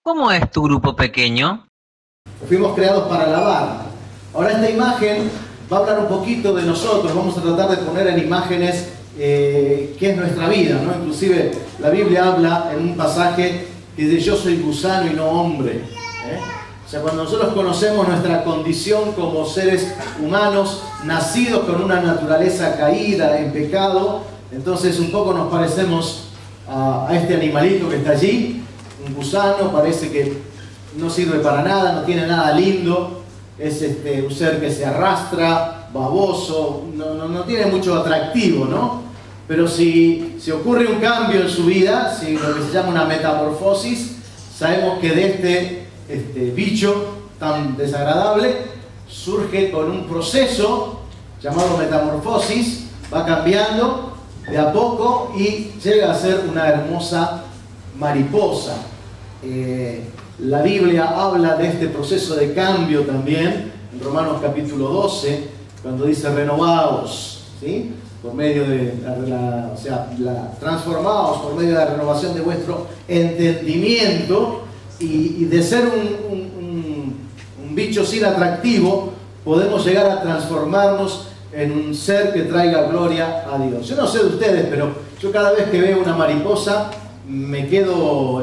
¿Cómo es tu grupo pequeño? Fuimos creados para alabar. Ahora esta imagen va a hablar un poquito de nosotros. Vamos a tratar de poner en imágenes qué es nuestra vida, ¿no? Inclusive la Biblia habla en un pasaje que dice: yo soy gusano y no hombre. O sea, cuando nosotros conocemos nuestra condición como seres humanos, nacidos con una naturaleza caída en pecado, entonces un poco nos parecemos a este animalito que está allí, un gusano. Parece que no sirve para nada, no tiene nada lindo, es un ser que se arrastra, baboso, no tiene mucho atractivo, ¿no? Pero si ocurre un cambio en su vida, si lo que se llama una metamorfosis, sabemos que de este bicho tan desagradable surge con un proceso llamado metamorfosis, va cambiando de a poco y llega a ser una hermosa mariposa. La Biblia habla de este proceso de cambio también en Romanos capítulo 12, cuando dice: renovaos, ¿sí? Por medio de transformaos por medio de la renovación de vuestro entendimiento, y de ser un bicho sin atractivo podemos llegar a transformarnos en un ser que traiga gloria a Dios. Yo no sé de ustedes, pero yo cada vez que veo una mariposa me quedo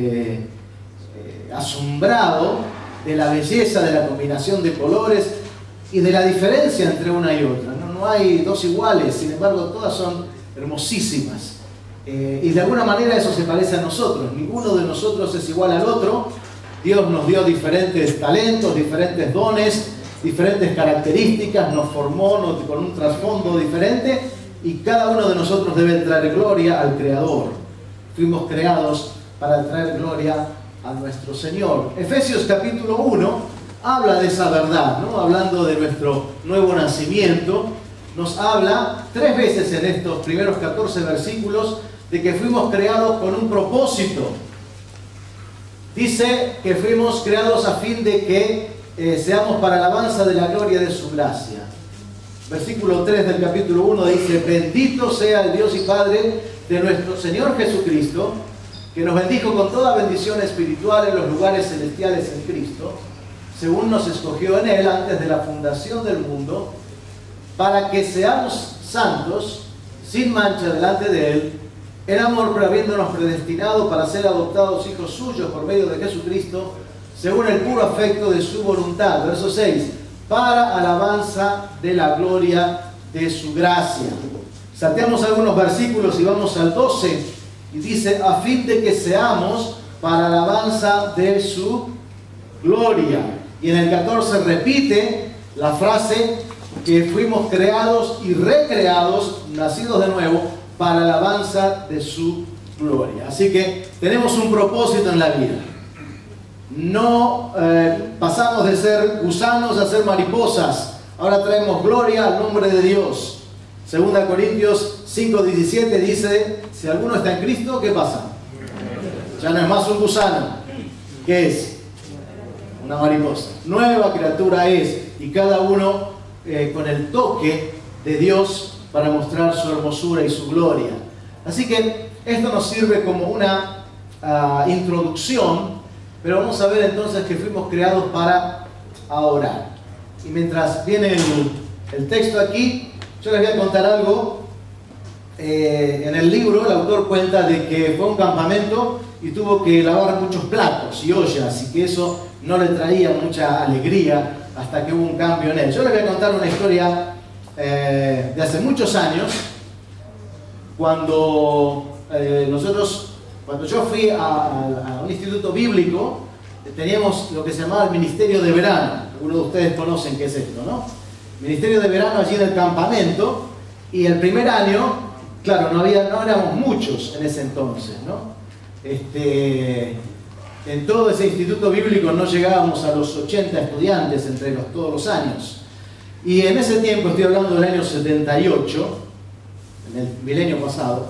asombrado de la belleza, de la combinación de colores y de la diferencia entre una y otra. No hay dos iguales, sin embargo todas son hermosísimas. Y de alguna manera eso se parece a nosotros. Ninguno de nosotros es igual al otro. Dios nos dio diferentes talentos, diferentes dones, diferentes características, nos formó con un trasfondo diferente, y cada uno de nosotros debe traer gloria al Creador. Fuimos creados para traer gloria a nuestro Señor. Efesios capítulo 1 habla de esa verdad, ¿no? Hablando de nuestro nuevo nacimiento, nos habla 3 veces en estos primeros 14 versículos de que fuimos creados con un propósito. Dice que fuimos creados a fin de que seamos para alabanza de la gloria de su gracia. Versículo 3 del capítulo 1 dice: bendito sea el Dios y Padre de nuestro Señor Jesucristo, que nos bendijo con toda bendición espiritual en los lugares celestiales en Cristo, según nos escogió en Él antes de la fundación del mundo, para que seamos santos, sin mancha delante de Él, en amor, pero habiéndonos predestinado para ser adoptados hijos suyos por medio de Jesucristo, según el puro afecto de su voluntad. Verso 6, para alabanza de la gloria de su gracia. Salteamos algunos versículos y vamos al 12, y dice: a fin de que seamos para alabanza de su gloria. Y en el 14 repite la frase que fuimos creados y recreados, nacidos de nuevo, para alabanza de su gloria. Así que tenemos un propósito en la vida. No pasamos de ser gusanos a ser mariposas. Ahora traemos gloria al nombre de Dios. 2 Corintios 5:17 dice: si alguno está en Cristo, ¿qué pasa? Ya no es más un gusano. ¿Qué es? Una mariposa. Nueva criatura es, y cada uno con el toque de Dios para mostrar su hermosura y su gloria. Así que esto nos sirve como una introducción, pero vamos a ver entonces que fuimos creados para orar. Y mientras viene el texto aquí, yo les voy a contar algo. En el libro el autor cuenta de que fue a un campamento y tuvo que lavar muchos platos y ollas, y que eso no le traía mucha alegría hasta que hubo un cambio en él. Yo les voy a contar una historia de hace muchos años, cuando yo fui a un instituto bíblico. Teníamos lo que se llamaba el ministerio de verano. Algunos de ustedes conocen qué es esto, ¿no? Ministerio de verano allí en el campamento. Y el primer año, claro, no éramos muchos en ese entonces, ¿no? En todo ese instituto bíblico no llegábamos a los 80 estudiantes entre todos los años. Y en ese tiempo, estoy hablando del año 78, en el milenio pasado,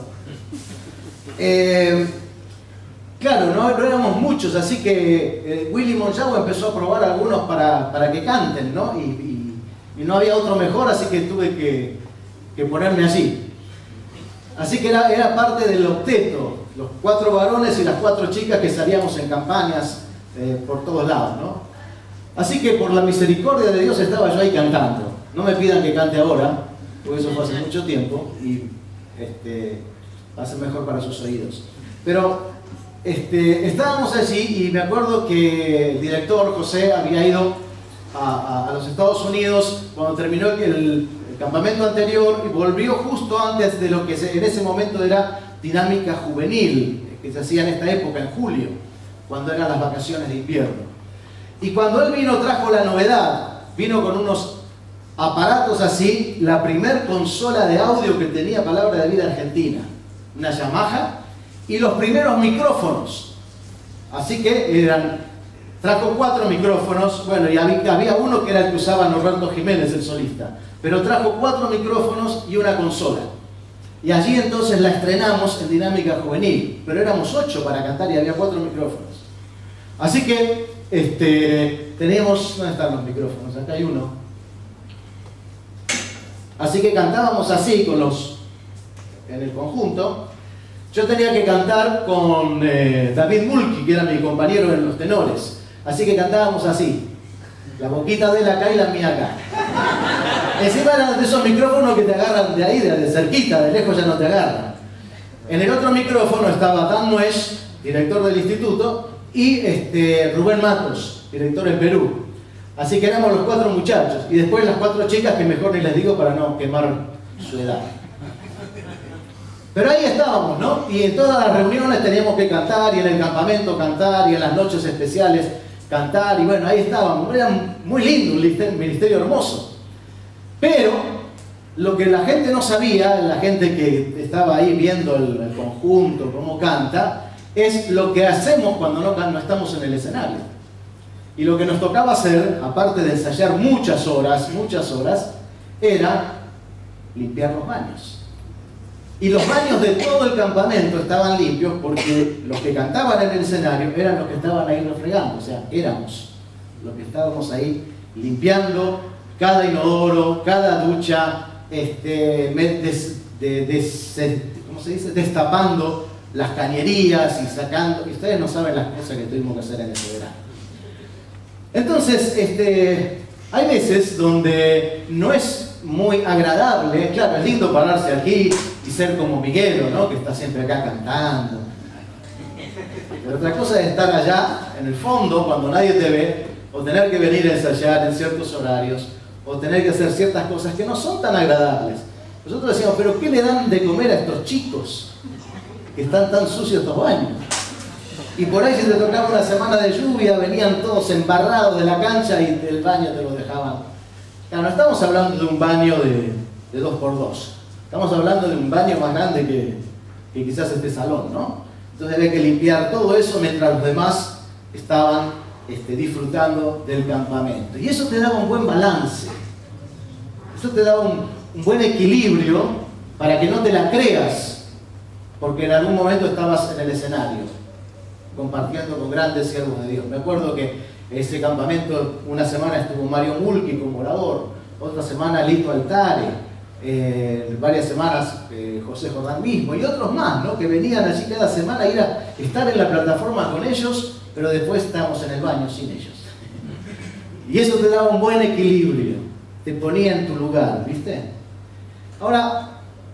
claro, no éramos muchos, así que Willy Monchau empezó a probar algunos para que canten, ¿no? Y no había otro mejor, así que tuve que ponerme allí. Así que era parte del octeto, los 4 varones y las 4 chicas que salíamos en campañas por todos lados, ¿no? Así que por la misericordia de Dios estaba yo ahí cantando. No me pidan que cante ahora, porque eso fue hace mucho tiempo y va a ser mejor para sus oídos. Pero estábamos allí y me acuerdo que el director José había ido a los Estados Unidos cuando terminó el campamento anterior y volvió justo antes de lo que en ese momento era dinámica juvenil, que se hacía en esta época, en julio, cuando eran las vacaciones de invierno. Y cuando él vino trajo la novedad, vino con unos aparatos así, la primer consola de audio que tenía Palabra de Vida Argentina, una Yamaha, y los primeros micrófonos. Así que trajo 4 micrófonos, bueno, y había uno que era el que usaba Norberto Jiménez, el solista, pero trajo 4 micrófonos y una consola. Y allí entonces la estrenamos en Dinámica Juvenil, pero éramos 8 para cantar y había 4 micrófonos. Así que teníamos, ¿dónde están los micrófonos? Acá hay uno. Así que cantábamos así en el conjunto. Yo tenía que cantar con David Mulki, que era mi compañero en los tenores. Así que cantábamos así. La boquita de él acá y la mía acá. Encima eran de esos micrófonos que te agarran de ahí, de cerquita, de lejos ya no te agarran. En el otro micrófono estaba Dan Nuesh, director del instituto, y Rubén Matos, director en Perú. Así que éramos los 4 muchachos. Y después las 4 chicas, que mejor ni les digo para no quemar su edad. Pero ahí estábamos, ¿no? Y en todas las reuniones teníamos que cantar, y en el campamento cantar, y en las noches especiales cantar, y bueno, ahí estábamos. Era muy lindo, un ministerio hermoso. Pero lo que la gente no sabía, la gente que estaba ahí viendo el conjunto, cómo canta, es lo que hacemos cuando no estamos en el escenario. Y lo que nos tocaba hacer, aparte de ensayar muchas horas, era limpiar los baños. Y los baños de todo el campamento estaban limpios porque los que cantaban en el escenario eran los que estaban ahí refregando. O sea, éramos los que estábamos ahí limpiando cada inodoro, cada ducha, ¿cómo se dice? Destapando las cañerías y sacando. Y ustedes no saben las cosas que tuvimos que hacer en ese verano. Entonces, hay veces donde no es muy agradable. Claro, es lindo pararse aquí y ser como Miguelo, ¿no? Que está siempre acá cantando. Pero otra cosa es estar allá en el fondo cuando nadie te ve, o tener que venir a ensayar en ciertos horarios, o tener que hacer ciertas cosas que no son tan agradables. Nosotros decíamos, pero ¿qué le dan de comer a estos chicos que están tan sucios estos baños? Y por ahí si te tocaba una semana de lluvia, venían todos embarrados de la cancha y del baño te lo dejaban. Claro, no estamos hablando de un baño de 2x2. Estamos hablando de un baño más grande que quizás este salón, ¿no? Entonces había que limpiar todo eso mientras los demás estaban disfrutando del campamento. Y eso te daba un buen balance. Eso te daba un buen equilibrio para que no te la creas, porque en algún momento estabas en el escenario compartiendo con grandes siervos de Dios. Me acuerdo que ese campamento, una semana estuvo Mario Mulki como orador, otra semana Lito Altare, varias semanas José Jordán mismo y otros más, ¿no? Que venían allí cada semana a ir a estar en la plataforma con ellos, pero después estábamos en el baño sin ellos. Y eso te daba un buen equilibrio, te ponía en tu lugar, ¿viste? Ahora,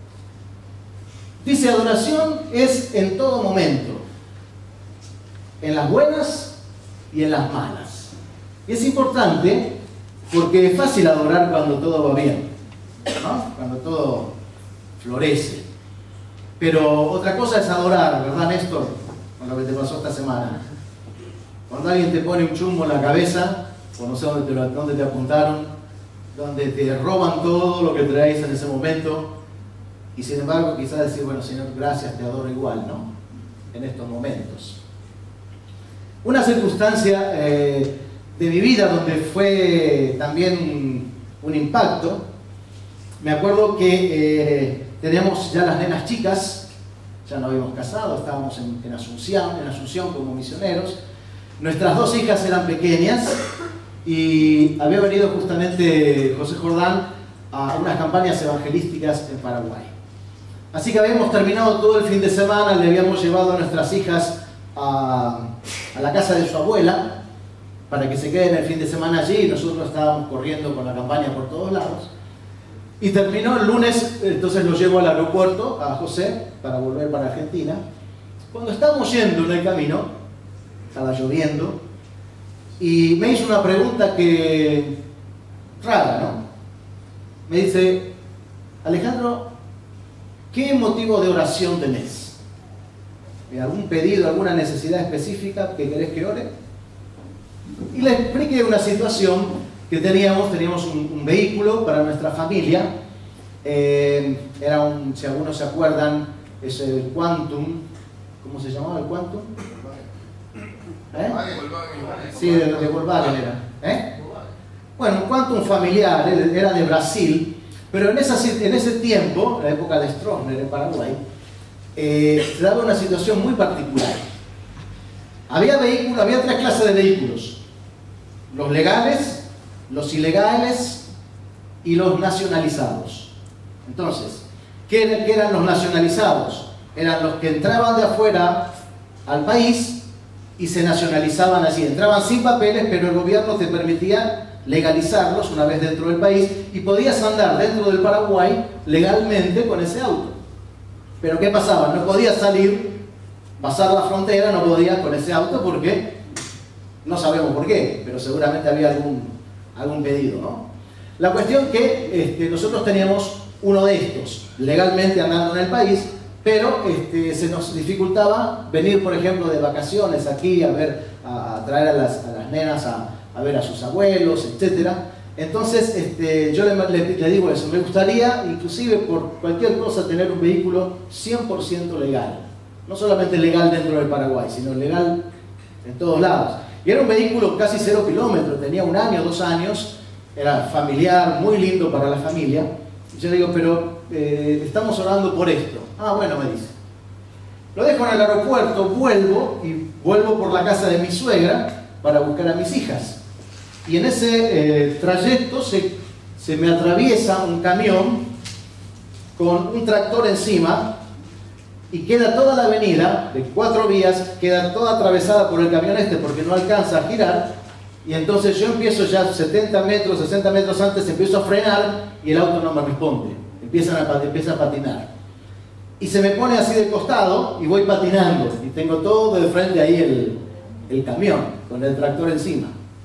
dice, adoración es en todo momento, en las buenas y en las malas. Y es importante porque es fácil adorar cuando todo va bien, ¿no? Cuando todo florece. Pero otra cosa es adorar, ¿verdad, Néstor? Con lo que te pasó esta semana. Cuando alguien te pone un chumbo en la cabeza, o no sé dónde te apuntaron, donde te roban todo lo que traes en ese momento, y sin embargo quizás decir, bueno, Señor, gracias, te adoro igual, ¿no? En estos momentos. Una circunstancia de mi vida donde fue también un impacto, me acuerdo que teníamos ya las nenas chicas, ya nos habíamos casado, estábamos en Asunción como misioneros. Nuestras 2 hijas eran pequeñas y había venido justamente José Jordán a unas campañas evangelísticas en Paraguay. Así que habíamos terminado todo el fin de semana, le habíamos llevado a nuestras hijas a la casa de su abuela para que se queden el fin de semana allí. Nosotros estábamos corriendo con la campaña por todos lados. Y terminó el lunes, entonces lo llevo al aeropuerto, a José, para volver para Argentina. Cuando estábamos yendo en el camino, estaba lloviendo, y me hizo una pregunta que rara, ¿no? Me dice: Alejandro, ¿qué motivo de oración tenés? ¿Algún pedido, alguna necesidad específica que querés que ore? Y le expliqué una situación que teníamos un vehículo para nuestra familia. Era si algunos se acuerdan, es el Quantum. ¿Cómo se llamaba el Quantum? Sí, de Volkswagen era. Bueno, un Quantum familiar, era de Brasil, pero en ese tiempo, en la época de Stroessner en Paraguay, se daba una situación muy particular. Había tres clases de vehículos: los legales, los ilegales y los nacionalizados. Entonces, ¿qué eran los nacionalizados? Eran los que entraban de afuera al país y se nacionalizaban allí. Entraban sin papeles, pero el gobierno te permitía legalizarlos una vez dentro del país y podías andar dentro del Paraguay legalmente con ese auto. Pero ¿qué pasaba? No podías salir, pasar la frontera, no podías con ese auto porque no sabemos por qué, pero seguramente había algún pedido, ¿no? La cuestión que nosotros teníamos uno de estos, legalmente andando en el país, pero se nos dificultaba venir, por ejemplo, de vacaciones aquí a traer a las nenas a ver a sus abuelos, etc. Entonces yo le digo eso: me gustaría, inclusive por cualquier cosa, tener un vehículo 100% legal. No solamente legal dentro del Paraguay, sino legal en todos lados. Y era un vehículo casi 0 kilómetros, tenía 1 año, 2 años, era familiar, muy lindo para la familia. Y yo le digo: pero estamos orando por esto. Ah, bueno, me dice. Lo dejo en el aeropuerto, vuelvo por la casa de mi suegra para buscar a mis hijas. Y en ese trayecto se me atraviesa un camión con un tractor encima y queda toda la avenida de 4 vías, queda toda atravesada por el camión porque no alcanza a girar. Y entonces yo empiezo ya 70 metros, 60 metros antes, empiezo a frenar y el auto no me responde. Empieza a patinar. Y se me pone así de costado y voy patinando. Y tengo todo de frente ahí el camión, con el tractor encima.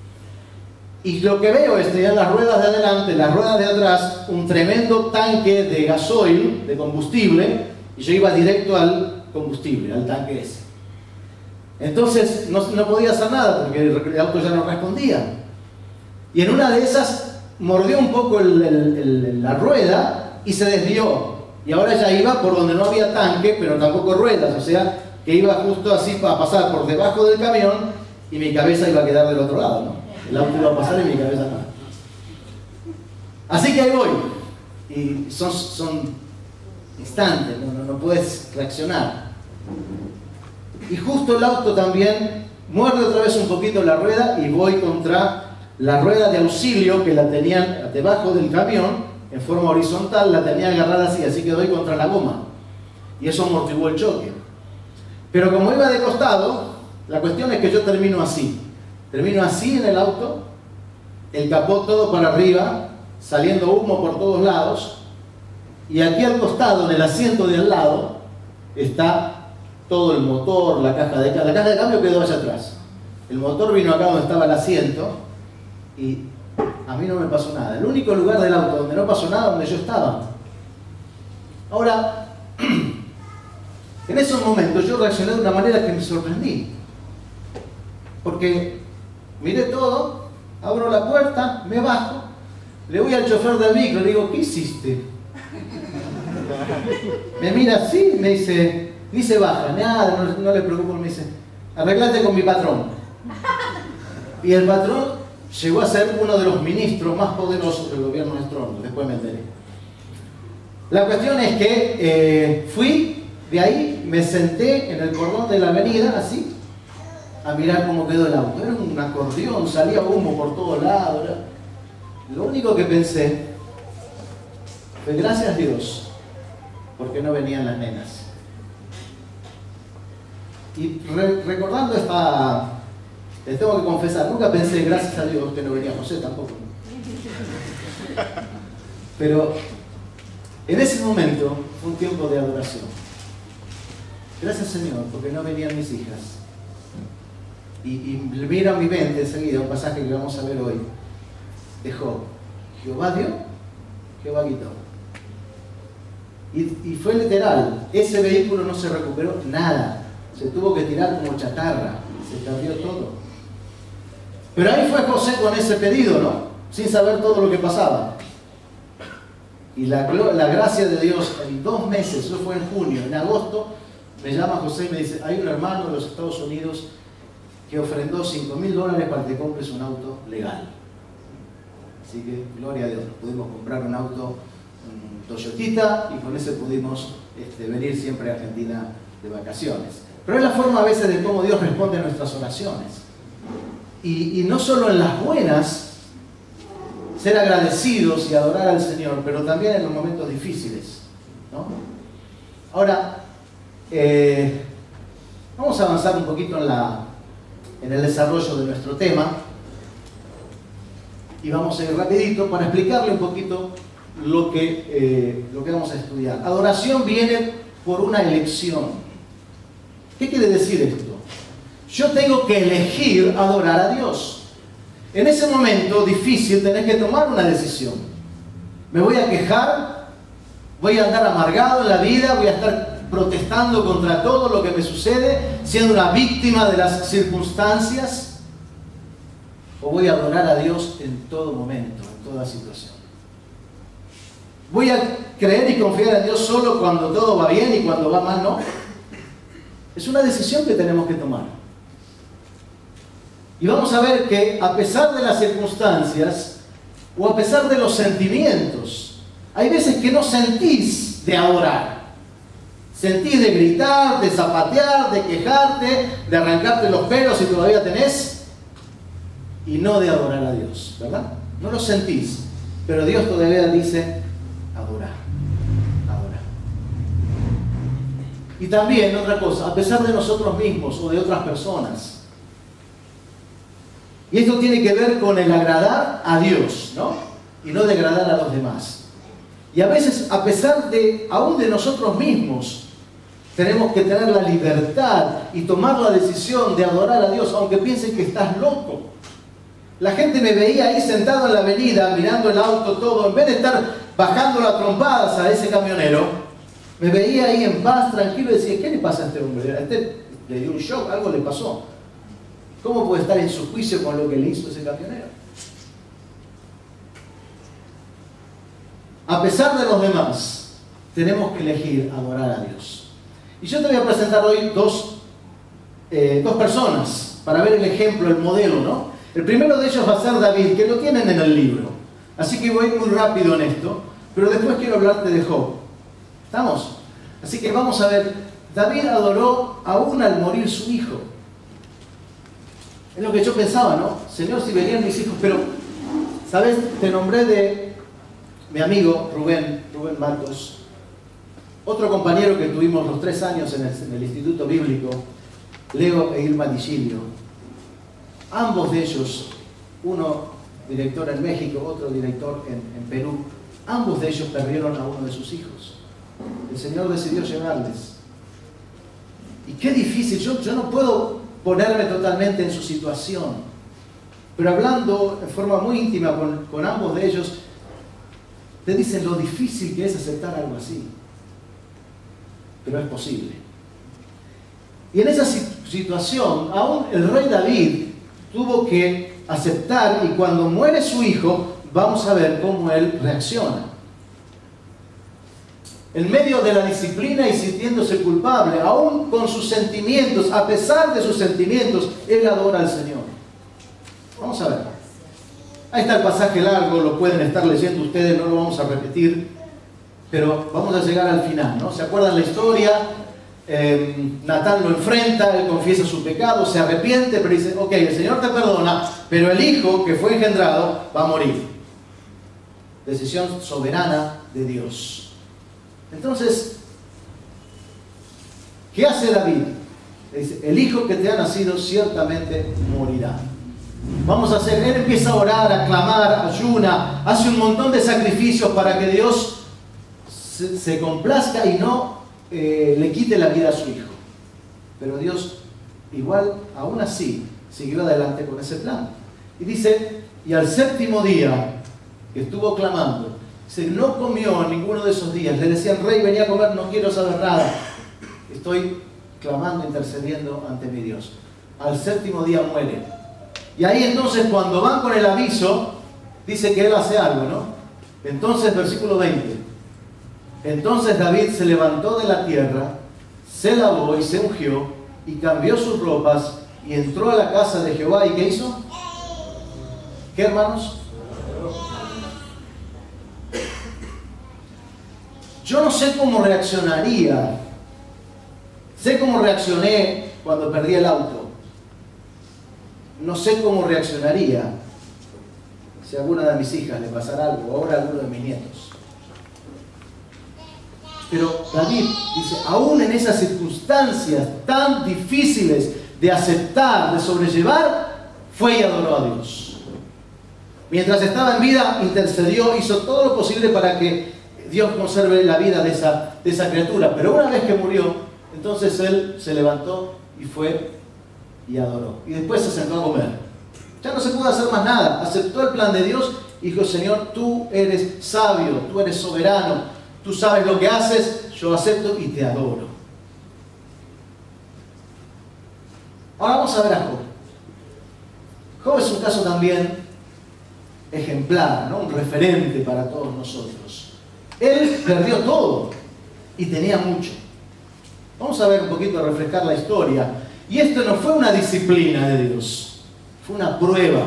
Y lo que veo es ya las ruedas de adelante, las ruedas de atrás, un tremendo tanque de gasoil, de combustible, y yo iba directo al combustible, al tanque ese. Entonces no podía hacer nada porque el auto ya no respondía. Y en una de esas mordió un poco la rueda y se desvió. Y ahora ya iba por donde no había tanque, pero tampoco ruedas. O sea, que iba justo así para pasar por debajo del camión y mi cabeza iba a quedar del otro lado, ¿no? El auto iba a pasar y mi cabeza no. Así que ahí voy. Y son instantes, no puedes reaccionar. Y justo el auto también muerde otra vez un poquito la rueda y voy contra la rueda de auxilio que la tenían debajo del camión en forma horizontal, la tenía agarrada así que doy contra la goma y eso amortiguó el choque. Pero como iba de costado, la cuestión es que yo termino así en el auto, el capó todo para arriba, saliendo humo por todos lados, y aquí al costado, en el asiento de al lado, está todo el motor, la caja de cambio quedó allá atrás. El motor vino acá donde estaba el asiento y a mí no me pasó nada. El único lugar del auto donde no pasó nada, donde yo estaba. Ahora, en esos momentos yo reaccioné de una manera que me sorprendí. Porque miré todo, abro la puerta, me bajo, le voy al chofer del micro, le digo: ¿qué hiciste? Me mira así, me dice, ni se baja, nada, no le preocupo, me dice: arreglate con mi patrón. Y el patrón llegó a ser uno de los ministros más poderosos del gobierno de Stroessner, después me enteré. La cuestión es que fui de ahí, me senté en el cordón de la avenida, así, a mirar cómo quedó el auto. Era un acordeón, salía humo por todos lados. Lo único que pensé fue: gracias a Dios, porque no venían las nenas. Y recordando les tengo que confesar, nunca pensé, gracias a Dios, que no venía José tampoco. Pero en ese momento fue un tiempo de adoración. Gracias, Señor, porque no venían mis hijas. Y mira a mi mente enseguida un pasaje que vamos a ver hoy de Job. Jehová dio, Jehová quitó. Y fue literal, ese vehículo no se recuperó nada. Se tuvo que tirar como chatarra, se perdió todo. Pero ahí fue José con ese pedido, ¿no? Sin saber todo lo que pasaba. Y la gracia de Dios en 2 meses, eso fue en junio, en agosto, me llama José y me dice, hay un hermano de los Estados Unidos que ofrendó $5.000 para que te compres un auto legal. Así que, gloria a Dios, pudimos comprar un auto, un Toyotita, y con ese pudimos venir siempre a Argentina de vacaciones. Pero es la forma a veces de cómo Dios responde a nuestras oraciones. Y no solo en las buenas, ser agradecidos y adorar al Señor, pero también en los momentos difíciles, ¿no? Ahora, vamos a avanzar un poquito en el desarrollo de nuestro tema y vamos a ir rapidito para explicarle un poquito lo que vamos a estudiar. Adoración viene por una elección. ¿Qué quiere decir esto? Yo tengo que elegir adorar a Dios. En ese momento difícil tenés que tomar una decisión. ¿Me voy a quejar? ¿Voy a andar amargado en la vida? ¿Voy a estar protestando contra todo lo que me sucede? ¿Siendo una víctima de las circunstancias? ¿O voy a adorar a Dios en todo momento, en toda situación? ¿Voy a creer y confiar en Dios solo cuando todo va bien y cuando va mal no? Es una decisión que tenemos que tomar. Y vamos a ver que a pesar de las circunstancias o a pesar de los sentimientos, hay veces que no sentís de adorar. Sentís de gritar, de zapatear, de quejarte, de arrancarte los pelos si todavía tenés, y no de adorar a Dios, ¿verdad? No lo sentís, pero Dios todavía dice, adorar, adorar. Y también otra cosa, a pesar de nosotros mismos o de otras personas. Y esto tiene que ver con el agradar a Dios, ¿no? Y no de agradar a los demás. Y a veces, a pesar de, aún de nosotros mismos, tenemos que tener la libertad y tomar la decisión de adorar a Dios, aunque piensen que estás loco. La gente me veía ahí sentado en la avenida, mirando el auto todo, en vez de estar bajando las trompadas a ese camionero, me veía ahí en paz, tranquilo, y decía, ¿qué le pasa a este hombre? A este le dio un shock, algo le pasó. ¿Cómo puede estar en su juicio con lo que le hizo ese camionero? A pesar de los demás, tenemos que elegir adorar a Dios. Y yo te voy a presentar hoy dos personas para ver el ejemplo, el modelo, ¿no? El primero de ellos va a ser David, que lo tienen en el libro. Así que voy muy rápido en esto, pero después quiero hablarte de Job. ¿Estamos? Así que vamos a ver, David adoró aún al morir su hijo. Es lo que yo pensaba, ¿no? Señor, si venían mis hijos, pero, ¿sabes? Te nombré de mi amigo Rubén Marcos, otro compañero que tuvimos los 3 años en el Instituto Bíblico, Leo e Irma Di Gilio. Ambos de ellos, uno director en México, otro director en Perú, ambos de ellos perdieron a uno de sus hijos. El Señor decidió llevarles. Y qué difícil, yo no puedo ponerme totalmente en su situación, pero hablando en forma muy íntima con ambos de ellos, te dicen lo difícil que es aceptar algo así, pero es posible. Y en esa situación, aún el rey David tuvo que aceptar, y cuando muere su hijo, vamos a ver cómo él reacciona. En medio de la disciplina y sintiéndose culpable, aún con sus sentimientos, a pesar de sus sentimientos, él adora al Señor. Vamos a ver. Ahí está el pasaje largo, lo pueden estar leyendo ustedes, no lo vamos a repetir, pero vamos a llegar al final, ¿no? ¿Se acuerdan la historia? Natán lo enfrenta, él confiesa su pecado, se arrepiente, pero dice, ok, el Señor te perdona, pero el hijo que fue engendrado va a morir. Decisión soberana de Dios. Entonces, ¿qué hace David? Dice, el hijo que te ha nacido ciertamente morirá. Vamos a hacer, él empieza a orar, a clamar, ayuna, hace un montón de sacrificios para que Dios se complazca y no le quite la vida a su hijo. Pero Dios, igual, aún así, siguió adelante con ese plan. Y dice, y al séptimo día que estuvo clamando, dice, no comió ninguno de esos días. Le decían, rey, venía a comer, no quiero saber nada. Estoy clamando, intercediendo ante mi Dios. Al séptimo día muere. Y ahí entonces cuando van con el aviso, dice que él hace algo, ¿no? Entonces, versículo 20. Entonces David se levantó de la tierra, se lavó y se ungió, y cambió sus ropas, y entró a la casa de Jehová. ¿Y qué hizo? ¿Qué, hermanos? Yo no sé cómo reaccionaría. Sé cómo reaccioné cuando perdí el auto. No sé cómo reaccionaría si a alguna de mis hijas le pasara algo, o ahora a alguno de mis nietos. Pero David dice, aún en esas circunstancias tan difíciles de aceptar, de sobrellevar, fue y adoró a Dios. Mientras estaba en vida, intercedió, hizo todo lo posible para que Dios conserve la vida de esa criatura. Pero una vez que murió, entonces él se levantó y fue y adoró. Y después se sentó a comer. Ya no se pudo hacer más nada. Aceptó el plan de Dios y dijo, Señor, tú eres sabio, tú eres soberano, tú sabes lo que haces, yo acepto y te adoro. Ahora vamos a ver a Job. Job es un caso también ejemplar, ¿no? Un referente para todos nosotros. Él perdió todo y tenía mucho. Vamos a ver un poquito, a refrescar la historia. Y esto no fue una disciplina de Dios, fue una prueba.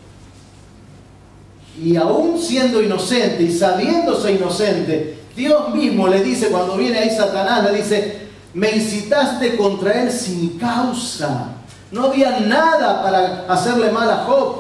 Y aún siendo inocente y sabiéndose inocente, Dios mismo le dice, cuando viene ahí Satanás, le dice, me incitaste contra él sin causa. No había nada para hacerle mal a Job.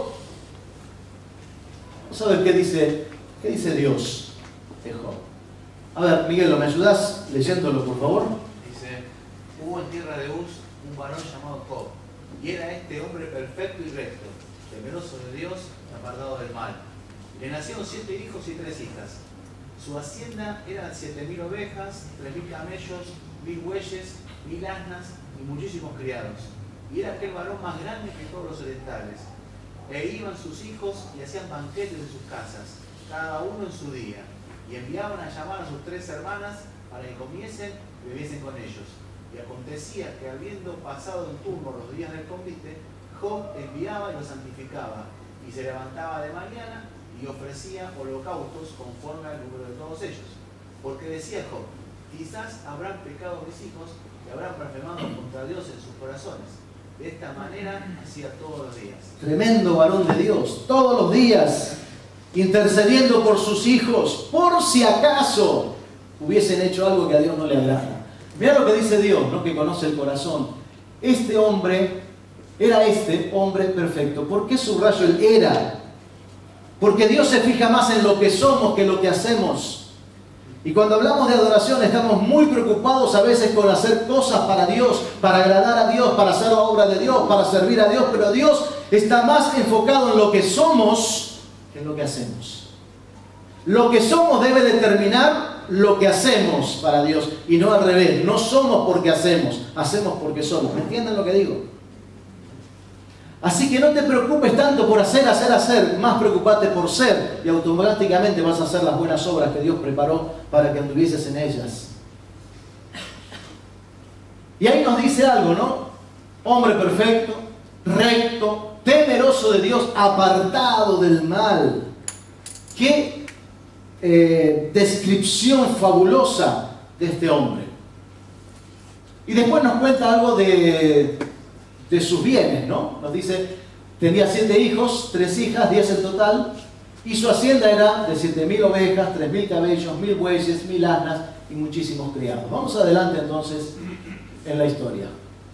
Vamos a ver qué dice Dios de Job. A ver, Miguel, ¿me ayudás leyéndolo, por favor? Dice, hubo en tierra de Uz un varón llamado Job, y era este hombre perfecto y recto, temeroso de Dios y apartado del mal. Le nacieron 7 hijos y 3 hijas. Su hacienda eran 7.000 ovejas, 3.000 camellos, 1.000 bueyes, 1.000 asnas y muchísimos criados. Y era aquel varón más grande que todos los orientales. E iban sus hijos y hacían banquetes en sus casas, cada uno en su día, y enviaban a llamar a sus 3 hermanas para que comiesen y bebiesen con ellos. Y acontecía que habiendo pasado en turno los días del convite, Job enviaba y los santificaba, y se levantaba de mañana y ofrecía holocaustos conforme al número de todos ellos. Porque decía Job, quizás habrán pecado mis hijos y habrán blasfemado contra Dios en sus corazones. De esta manera hacía todos los días. Tremendo varón de Dios, todos los días, intercediendo por sus hijos, por si acaso hubiesen hecho algo que a Dios no le agrada. Mira lo que dice Dios, ¿no? Que conoce el corazón. Este hombre era este hombre perfecto. ¿Por qué subrayo el era? Porque Dios se fija más en lo que somos que en lo que hacemos. Y cuando hablamos de adoración estamos muy preocupados a veces con hacer cosas para Dios, para agradar a Dios, para hacer la obra de Dios, para servir a Dios. Pero Dios está más enfocado en lo que somos que en lo que hacemos. Lo que somos debe determinar lo que hacemos para Dios y no al revés. No somos porque hacemos, hacemos porque somos. ¿Me entienden lo que digo? Así que no te preocupes tanto por hacer, más preocupate por ser y automáticamente vas a hacer las buenas obras que Dios preparó para que anduvieses en ellas. Y ahí nos dice algo, ¿no? Hombre perfecto, recto, temeroso de Dios, apartado del mal. Qué descripción fabulosa de este hombre. Y después nos cuenta algo de sus bienes, ¿no? Nos dice, tenía 7 hijos, 3 hijas, 10 en total, y su hacienda era de 7.000 ovejas, 3.000 cabellos, 1.000 bueyes, 1.000 asnas y muchísimos criados. Vamos adelante entonces en la historia.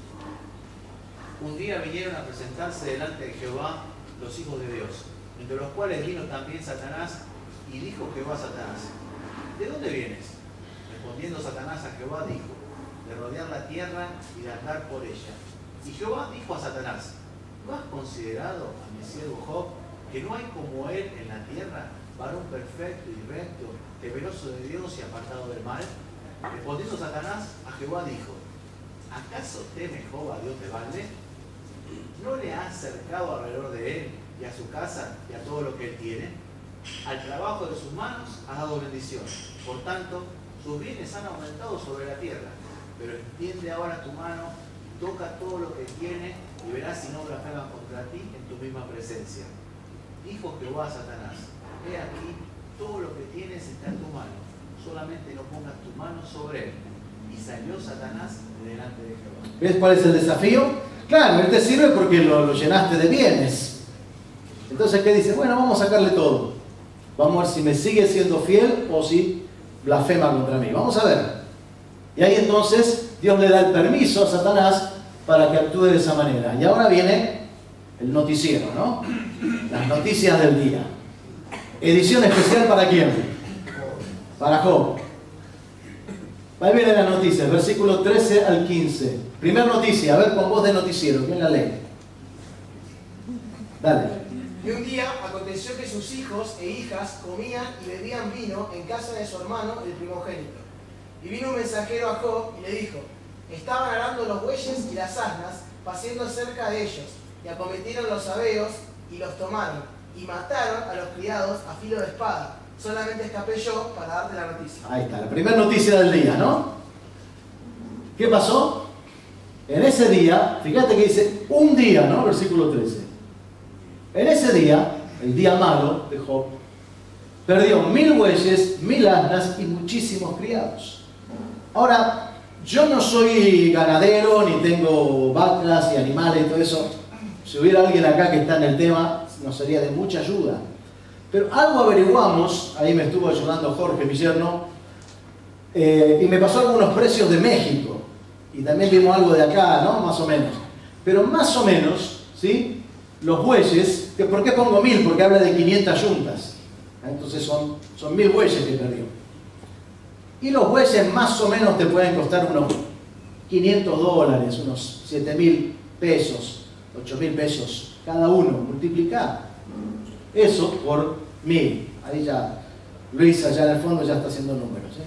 Un día vinieron a presentarse delante de Jehová los hijos de Dios, entre los cuales vino también Satanás, y dijo Jehová a Satanás, ¿de dónde vienes? Respondiendo Satanás a Jehová dijo, de rodear la tierra y de andar por ella. Y Jehová dijo a Satanás: ¿no has considerado a mi siervo Job, que no hay como él en la tierra, varón perfecto y recto, temeroso de Dios y apartado del mal? Respondiendo Satanás, a Jehová dijo: ¿acaso teme Job a Dios de balde? ¿No le ha acercado alrededor de él y a su casa y a todo lo que él tiene? Al trabajo de sus manos ha dado bendición. Por tanto, sus bienes han aumentado sobre la tierra. Pero extiende ahora tu mano, toca todo lo que tiene y verás si no blasfema contra ti en tu misma presencia. Dijo Jehová a Satanás: he aquí, todo lo que tienes está en tu mano, solamente no pongas tu mano sobre él. Y salió Satanás de delante de Jehová. ¿Ves cuál es el desafío? Claro, él te sirve porque lo llenaste de bienes. Entonces, ¿qué dice? Bueno, vamos a sacarle todo. Vamos a ver si me sigue siendo fiel o si blasfema contra mí. Vamos a ver. Y ahí entonces Dios le da el permiso a Satanás para que actúe de esa manera. Y ahora viene el noticiero, ¿no? Las noticias del día. Edición especial ¿para quién? Para Job. Ahí viene la noticia, versículo 13 al 15. Primera noticia, a ver con voz de noticiero, ¿quién la lee? Dale. Y un día aconteció que sus hijos e hijas comían y bebían vino en casa de su hermano, el primogénito. Y vino un mensajero a Job y le dijo: estaban arando los bueyes y las asnas, paciendo cerca de ellos, y acometieron los sabeos y los tomaron, y mataron a los criados a filo de espada. Solamente escapé yo para darte la noticia. Ahí está, la primera noticia del día, ¿no? ¿Qué pasó? En ese día, fíjate que dice un día, ¿no? Versículo 13. En ese día, el día malo de Job, perdió 1000 bueyes, 1000 asnas y muchísimos criados. Ahora, yo no soy ganadero, ni tengo vacas y animales y todo eso. Si hubiera alguien acá que está en el tema, nos sería de mucha ayuda. Pero algo averiguamos, ahí me estuvo ayudando Jorge, mi yerno, y me pasó algunos precios de México. Y también vimos algo de acá, ¿no? Más o menos. Pero más o menos, ¿sí? Los bueyes, ¿por qué pongo 1000? Porque habla de 500 yuntas. Entonces son 1000 bueyes que perdió. Y los bueyes más o menos te pueden costar unos $500, unos 7.000 pesos, 8.000 pesos cada uno. Multiplicar eso por 1000. Ahí ya Luis allá en el fondo ya está haciendo números, ¿sí?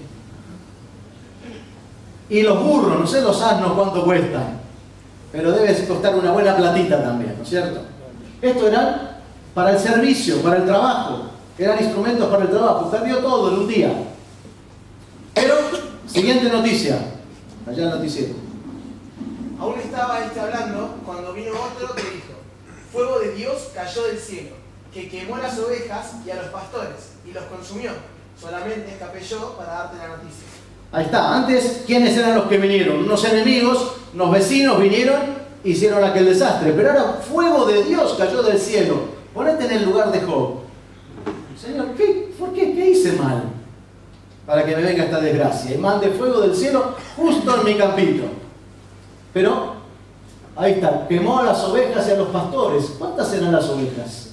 Y los burros, no sé los asnos cuánto cuestan, pero debe costar una buena platita también, ¿no es cierto? Esto era para el servicio, para el trabajo, eran instrumentos para el trabajo. Perdió todo en un día. Pero, siguiente noticia, allá el noticiero. Aún estaba hablando cuando vino otro que dijo: fuego de Dios cayó del cielo, que quemó las ovejas y a los pastores, y los consumió. Solamente escapé yo para darte la noticia. Ahí está. Antes, ¿quiénes eran los que vinieron? Unos enemigos, unos vecinos vinieron, hicieron aquel desastre. Pero ahora, fuego de Dios cayó del cielo. Ponete en el lugar de Job. Señor, ¿por qué? ¿Qué hice mal? Para que me venga esta desgracia. Y mande fuego del cielo justo en mi campito. Pero, ahí está. Quemó a las ovejas y a los pastores. ¿Cuántas eran las ovejas?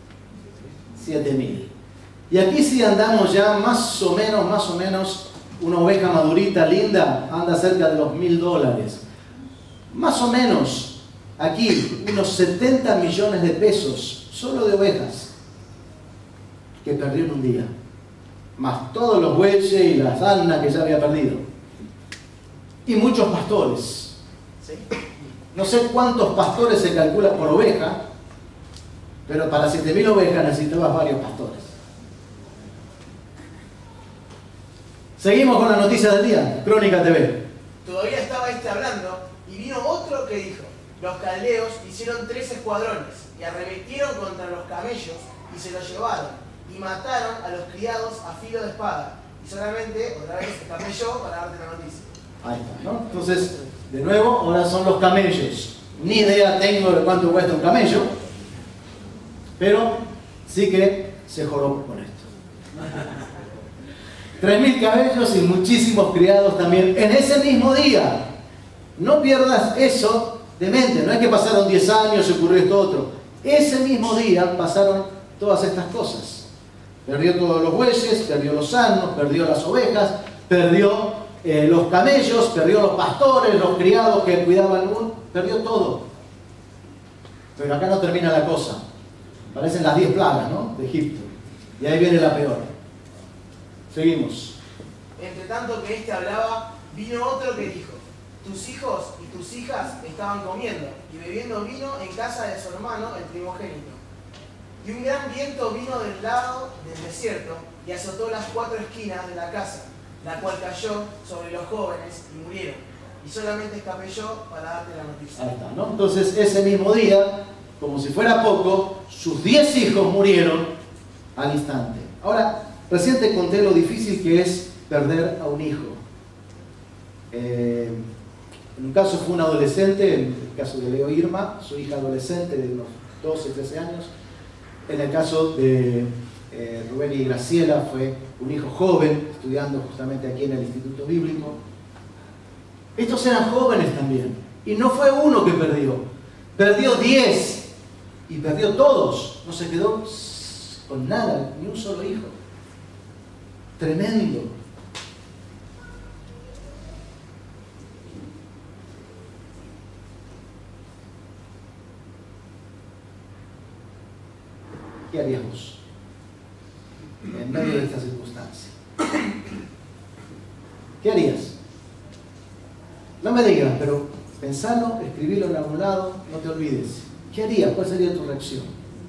7000. Y aquí sí andamos ya más o menos, una oveja madurita, linda, anda cerca de los $1000. Más o menos, aquí, unos 70 millones de pesos, solo de ovejas, que perdió en un día. Más todos los bueyes y las asnas que ya había perdido. Y muchos pastores. ¿Sí? No sé cuántos pastores se calcula por oveja, pero para 7000 ovejas necesitabas varios pastores. Seguimos con la noticia del día, Crónica TV. Todavía estaba hablando y vino otro que dijo: los caldeos hicieron 3 escuadrones y arremetieron contra los camellos y se los llevaron y mataron a los criados a filo de espada. Y solamente, otra vez, escapé yo para darte la noticia. Ahí está, ¿no? Entonces, de nuevo, ahora son los camellos. Ni idea tengo de cuánto cuesta un camello, pero sí que se joró con esto. 3000 camellos y muchísimos criados también en ese mismo día. No pierdas eso de mente. No es que pasaron 10 años y ocurrió esto otro. Ese mismo día pasaron todas estas cosas. Perdió todos los bueyes, perdió los asnos, perdió las ovejas, perdió los camellos, perdió los pastores, los criados que cuidaban, perdió todo. Pero acá no termina la cosa. Parecen las 10 plagas, ¿no?, de Egipto. Y ahí viene la peor. Seguimos. Entre tanto que éste hablaba, vino otro que dijo: tus hijos y tus hijas estaban comiendo y bebiendo vino en casa de su hermano, el primogénito. Y un gran viento vino del lado del desierto y azotó las 4 esquinas de la casa, la cual cayó sobre los jóvenes y murieron. Y solamente escapé yo para darte la noticia. Ahí está, ¿no? Entonces, ese mismo día, como si fuera poco, sus 10 hijos murieron al instante. Ahora, recién te conté lo difícil que es perder a un hijo. En un caso fue un adolescente, en el caso de Leo Irma, su hija adolescente de unos 12, 13 años. En el caso de Rubén y Graciela fue un hijo joven, estudiando justamente aquí en el Instituto Bíblico. Estos eran jóvenes también. Y no fue uno que perdió. Perdió 10. Y perdió todos. No se quedó con nada, ni un solo hijo. Tremendo. ¿Qué harías vos en medio de esta circunstancia? ¿Qué harías? No me digas, pero pensalo, escribilo en algún lado, no te olvides. ¿Qué harías? ¿Cuál sería tu reacción?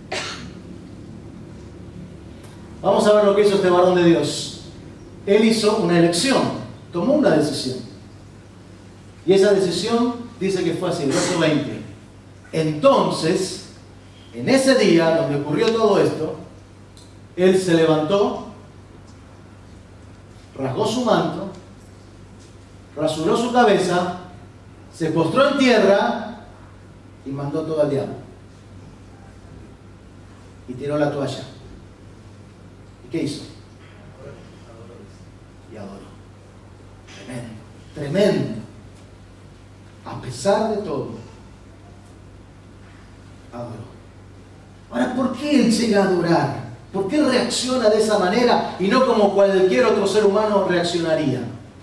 Vamos a ver lo que hizo este varón de Dios. Él hizo una elección, tomó una decisión. Y esa decisión dice que fue así, verso 20. Entonces, en ese día donde ocurrió todo esto, él se levantó, rasgó su manto, rasuró su cabeza, se postró en tierra y mandó todo al diablo. Y tiró la toalla. ¿Y qué hizo? Y adoró. Tremendo, tremendo. A pesar de todo, adoró. Ahora, ¿por qué él llega a adorar? ¿Por qué reacciona de esa manera y no como cualquier otro ser humano reaccionaría?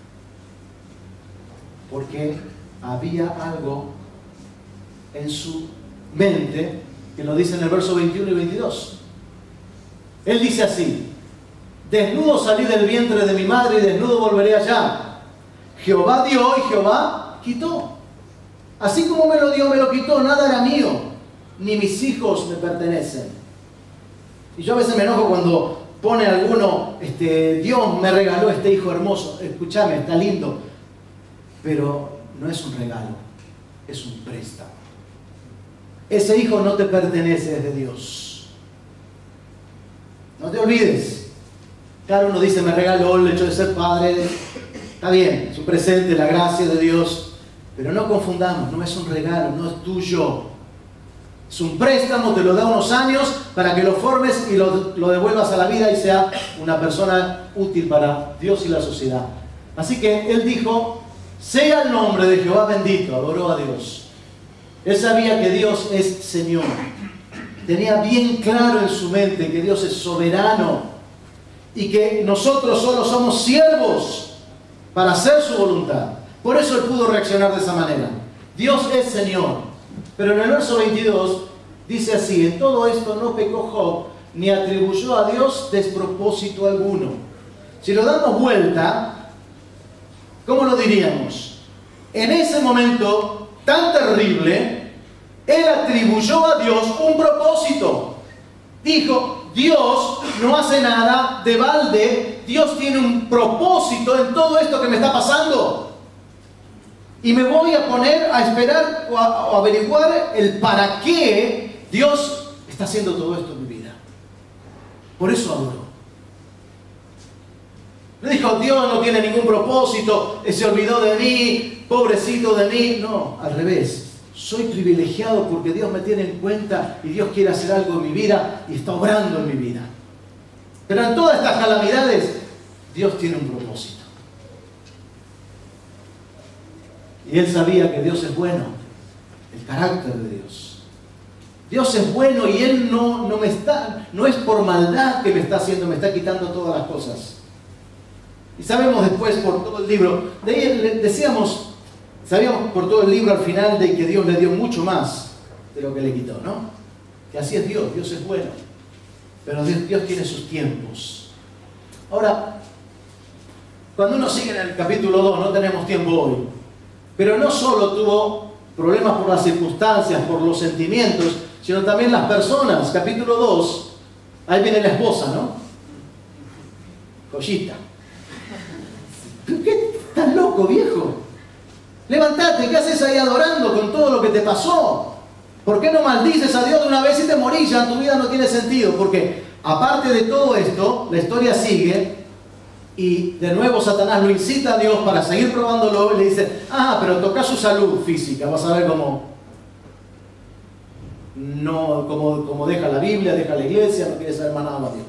Porque había algo en su mente que lo dice en el verso 21 y 22. Él dice así: desnudo salí del vientre de mi madre y desnudo volveré allá. Jehová dio y Jehová quitó. Así como me lo dio, me lo quitó. Nada era mío, ni mis hijos me pertenecen. Y yo a veces me enojo cuando pone alguno, Dios me regaló este hijo hermoso. Escúchame, está lindo. Pero no es un regalo, es un préstamo. Ese hijo no te pertenece, es de Dios. No te olvides. Claro, uno dice, me regaló el hecho de ser padre. Está bien, es un presente, la gracia de Dios. Pero no confundamos, no es un regalo, no es tuyo. Es un préstamo, te lo da unos años para que lo formes y lo devuelvas a la vida y sea una persona útil para Dios y la sociedad. Así que él dijo, sea el nombre de Jehová bendito, adoró a Dios. Él sabía que Dios es Señor. Tenía bien claro en su mente que Dios es soberano y que nosotros solo somos siervos para hacer su voluntad. Por eso él pudo reaccionar de esa manera. Dios es Señor. Pero en el verso 22 dice así: en todo esto no pecó Job, ni atribuyó a Dios despropósito alguno. Si lo damos vuelta, ¿cómo lo diríamos? En ese momento tan terrible, él atribuyó a Dios un propósito. Dijo, Dios no hace nada de balde, Dios tiene un propósito en todo esto que me está pasando. Y me voy a poner a esperar o a averiguar el para qué Dios está haciendo todo esto en mi vida. Por eso adoró. No dijo, Dios no tiene ningún propósito, se olvidó de mí, pobrecito de mí. No, al revés. Soy privilegiado porque Dios me tiene en cuenta y Dios quiere hacer algo en mi vida y está obrando en mi vida. Pero en todas estas calamidades, Dios tiene un propósito. Y él sabía que Dios es bueno, el carácter de Dios. Dios es bueno y él no es por maldad que me está haciendo, me está quitando todas las cosas. Y sabemos después por todo el libro, de ahí decíamos, sabíamos por todo el libro al final de que Dios le dio mucho más de lo que le quitó, ¿no? Que así es Dios, Dios es bueno. Pero Dios tiene sus tiempos. Ahora, cuando uno sigue en el capítulo 2, no tenemos tiempo hoy, pero no solo tuvo problemas por las circunstancias, por los sentimientos, sino también las personas. Capítulo 2, ahí viene la esposa, ¿no? Joyita. ¿Pero qué? ¿Estás loco, viejo? Levántate, ¿qué haces ahí adorando con todo lo que te pasó? ¿Por qué no maldices a Dios de una vez y te morís? Ya tu vida no tiene sentido. Porque aparte de todo esto, la historia sigue y de nuevo Satanás lo incita a Dios para seguir probándolo y le dice, pero toca su salud física, vas a ver cómo no, como deja la Biblia, deja la iglesia, no quiere saber más nada de Dios.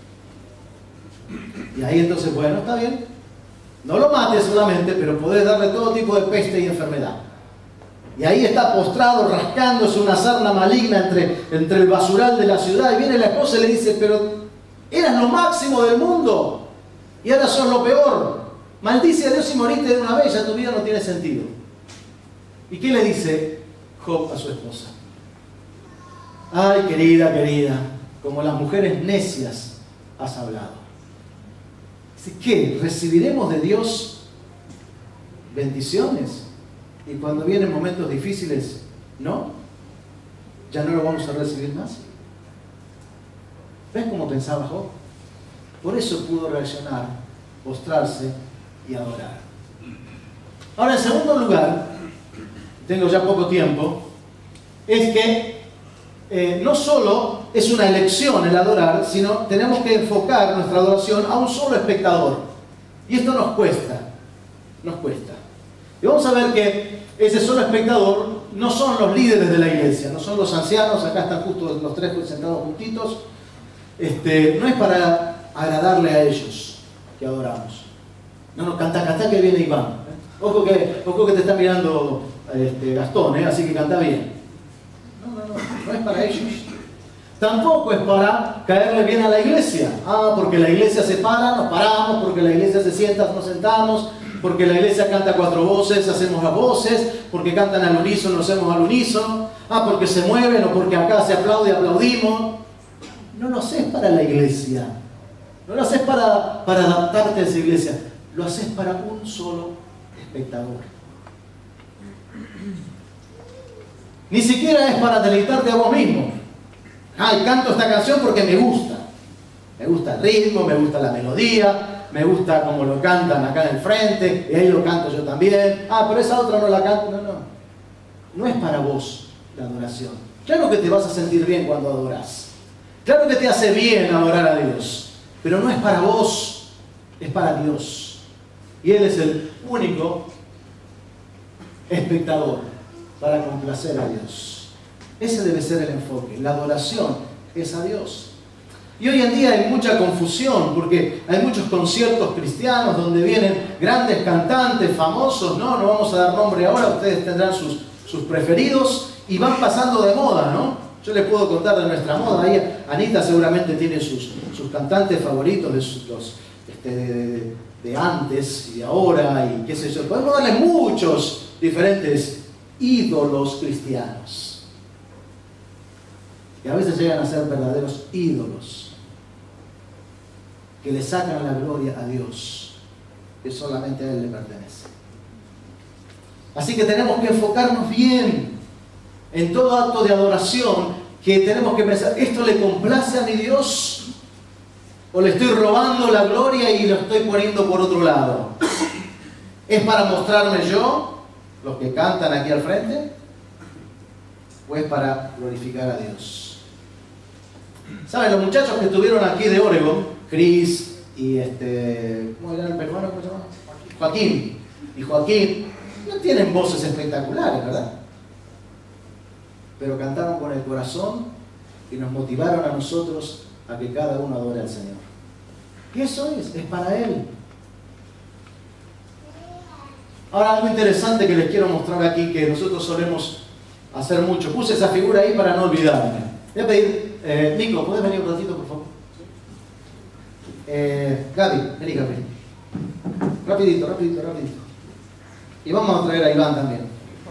Y ahí entonces, bueno, está bien, no lo mates solamente, pero podés darle todo tipo de peste y enfermedad. Y ahí está postrado, rascándose una sarna maligna entre el basural de la ciudad. Y viene la esposa y le dice, pero eras lo máximo del mundo y ahora sos lo peor. Maldice a Dios y moriste de una vez, ya tu vida no tiene sentido. ¿Y qué le dice Job a su esposa? Ay, querida, querida, como las mujeres necias has hablado. Dice, ¿qué? ¿Recibiremos de Dios bendiciones? Y cuando vienen momentos difíciles, ¿no? ¿Ya no lo vamos a recibir más? ¿Ves cómo pensaba Job? Por eso pudo reaccionar, postrarse y adorar. Ahora, en segundo lugar, tengo ya poco tiempo, es que no solo es una elección el adorar, sino tenemos que enfocar nuestra adoración a un solo espectador. Y esto nos cuesta, nos cuesta. Y vamos a ver que ese solo espectador no son los líderes de la iglesia, no son los ancianos, acá están justo los tres sentados juntitos. No es para agradarle a ellos que adoramos. No, canta que viene Iván. Ojo que te está mirando Gastón, así que canta bien. No es para ellos. Tampoco es para caerle bien a la iglesia. Porque la iglesia se para, nos paramos, porque la iglesia se sienta, nos sentamos, porque la iglesia canta a cuatro voces, hacemos las voces, porque cantan al unísono, hacemos al unísono, porque se mueven o porque acá se aplaude, aplaudimos. No lo haces para la iglesia, no lo haces para adaptarte a esa iglesia, lo haces para un solo espectador. Ni siquiera es para deleitarte a vos mismo. Y canto esta canción porque me gusta el ritmo, me gusta la melodía, me gusta cómo lo cantan acá en el frente, y ahí lo canto yo también. Pero esa otra no la canto. No es para vos la adoración. Claro que te vas a sentir bien cuando adorás. Claro que te hace bien adorar a Dios. Pero no es para vos, es para Dios. Y Él es el único espectador para complacer a Dios. Ese debe ser el enfoque. La adoración es a Dios. Y hoy en día hay mucha confusión porque hay muchos conciertos cristianos donde vienen grandes cantantes famosos, no vamos a dar nombre ahora, ustedes tendrán sus preferidos y van pasando de moda, ¿no? Yo les puedo contar de nuestra moda. Ahí Anita seguramente tiene sus cantantes favoritos de antes y de ahora y qué sé yo. Podemos darle muchos diferentes ídolos cristianos. Y a veces llegan a ser verdaderos ídolos que le sacan la gloria a Dios, que solamente a Él le pertenece. Así que tenemos que enfocarnos bien en todo acto de adoración, que tenemos que pensar, ¿esto le complace a mi Dios? ¿O le estoy robando la gloria y lo estoy poniendo por otro lado? ¿Es para mostrarme yo, los que cantan aquí al frente? ¿O es para glorificar a Dios? ¿Saben? Los muchachos que estuvieron aquí de Oregon, Chris y ¿cómo era el peruano? ¿Cómo se llama? Joaquín. Y Joaquín no tienen voces espectaculares, ¿verdad? Pero cantaron con el corazón y nos motivaron a nosotros a que cada uno adore al Señor. Y eso es para Él. Ahora, algo interesante que les quiero mostrar aquí, que nosotros solemos hacer mucho. Puse esa figura ahí para no olvidarme. Voy a pedir, Nico, ¿puedes venir un ratito, por favor? Gaby, vení, Gaby. Rapidito, rapidito, rapidito. Y vamos a traer a Iván también.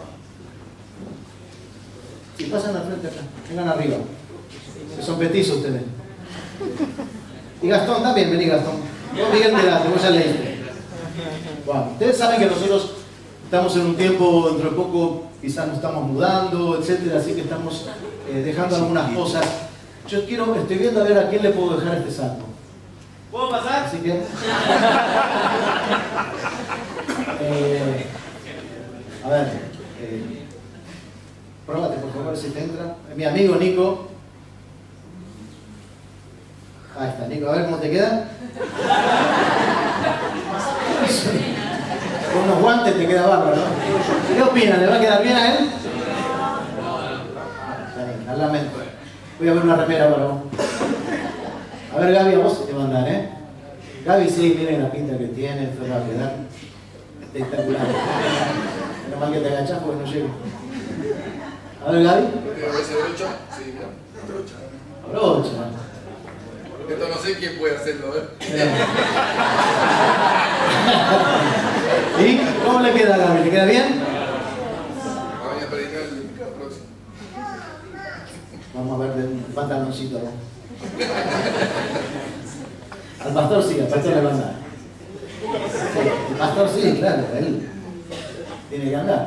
Si pasan al frente acá, vengan arriba. Que son petizos ustedes. Y Gastón también, vení Gastón. Vos Miguel quedate, vos ya leíste. Bueno, ustedes saben que nosotros estamos en un tiempo, dentro de poco quizás nos estamos mudando, etcétera, así que estamos dejando algunas cosas. Yo estoy viendo a ver a quién le puedo dejar este saco. ¿Puedo pasar? Así que... a ver, pruébate por favor si te entra. Mi amigo Nico. Ahí está, Nico, a ver cómo te queda. Con unos guantes te queda bárbaro, ¿no? ¿Qué opinan? ¿Le va a quedar bien a él? Al lamento. Voy a ver una remera para vos. A ver, Gaby, a vos se te va a andar, ¿eh? Gaby, sí, miren la pinta que tiene, esto va a quedar espectacular. Menos mal que te agachás porque no llego. A ver, Gaby. ¿Ese brocha? Sí, mira, brocha. Brocha. Esto no sé quién puede hacerlo, ¿eh? ¿Y cómo le queda a Gaby? ¿Le queda bien? Voy a predicar el próximo. Vamos a ver de un pantaloncito, ¿no? Al pastor sí, al pastor le va a andar. El pastor sí, claro, él tiene que andar.